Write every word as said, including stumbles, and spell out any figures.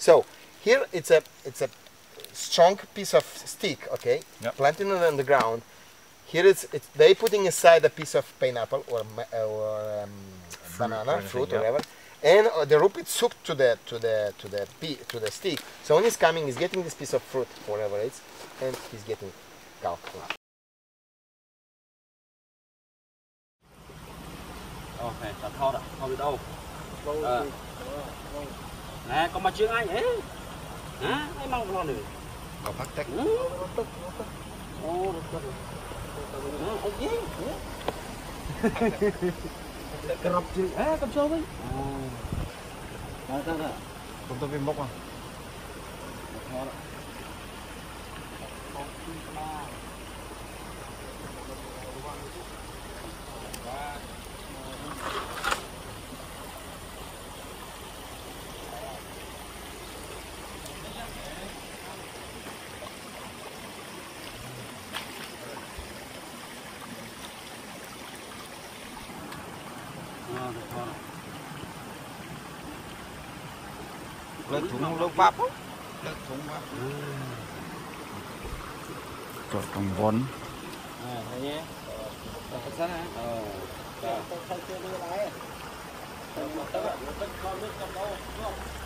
So here it's a it's a strong piece of stick, okay, yep. planted on the ground. Here it's, it's they putting aside a piece of pineapple or or um, fruit, banana, fruit, yep. or whatever, and uh, the rope is hooked to the to the to the pea, to the stick. So when he's coming, he's getting this piece of fruit, whatever it is, and he's getting cow food. Okay, ta thọt ạ, không biết đâu. Ờ. Nè, có mà chưa ai ấy. Hả? Ai mong lo được. Có phát tách. Ồ, được rồi. Nó ở dưới. Cặp chứ. À, cặp sâu đấy. Đó, đó, đó. Không tôi viên bốc không? Thọt ạ. Lên thùng lông pháp không? Lên thùng pháp. Rồi còn vốn. À, thấy nhé. Ờ, thật sát hả? Ờ. Ờ. Không chưa đưa lái. Ờ, mà tớ, tớ con nước trong đâu, đúng không?